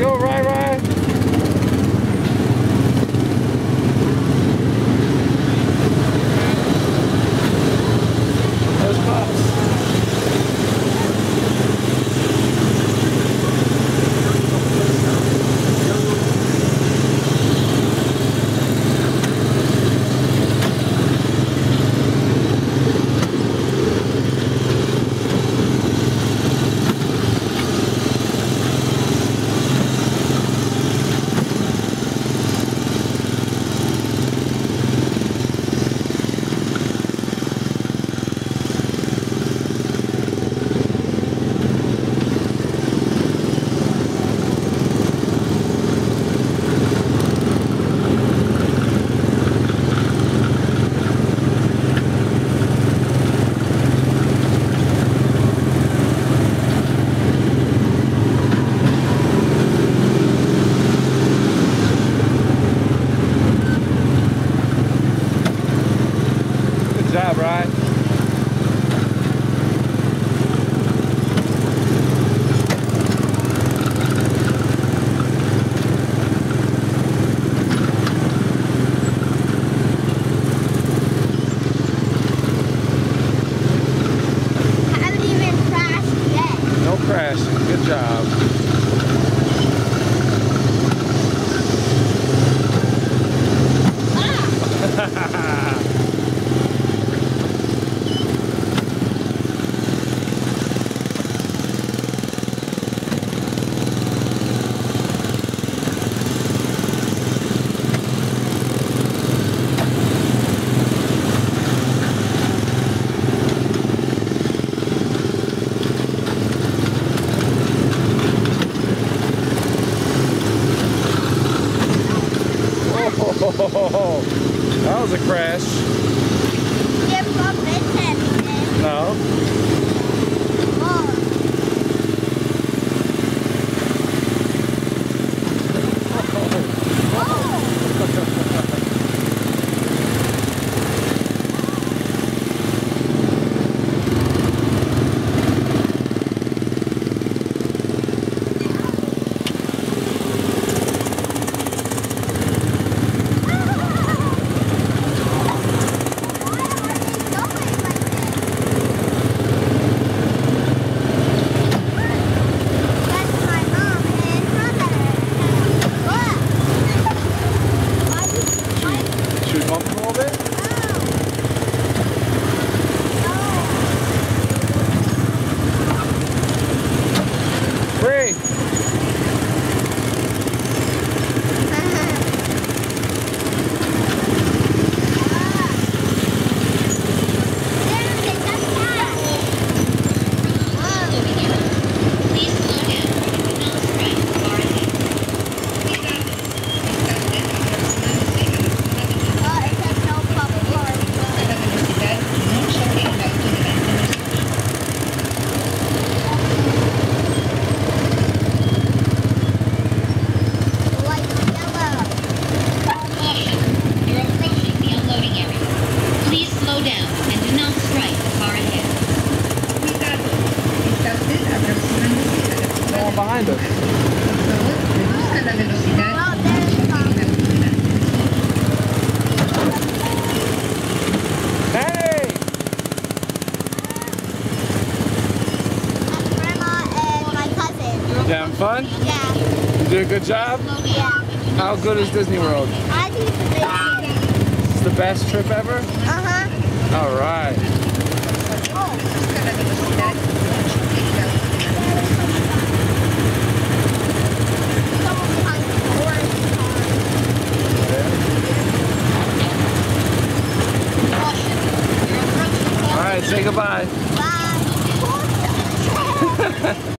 go, Rai. There's Pops. Good job, Ryan. Haven't even crashed yet. No crashing. Good job. Oh, that was a crash. You bumped into anything? No. Oh. Should we bump him a little bit? Free! Behind us. Hey! Grandma and my cousin. You having fun? Yeah. You did a good job? Yeah. How good is Disney World? I think it's the best. It's the best trip ever? Uh-huh. All right. All right, say goodbye.